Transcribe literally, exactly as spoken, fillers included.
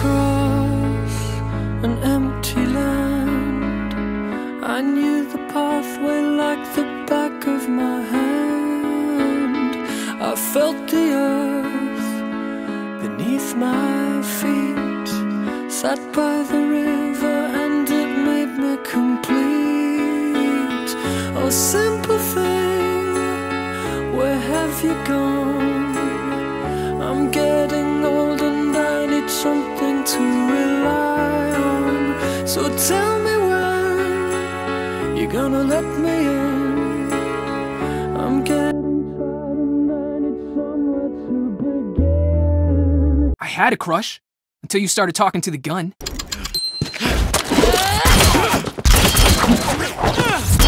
across an empty land. I knew the pathway like the back of my hand. I felt the earth beneath my feet, sat by the river and it made me complete. Oh, simple thing, where have you gone? I'm getting old and I need something to rely on. So tell me when you're gonna let me in. I'm getting tired and I need somewhere to begin. I had a crush until you started talking to the gun.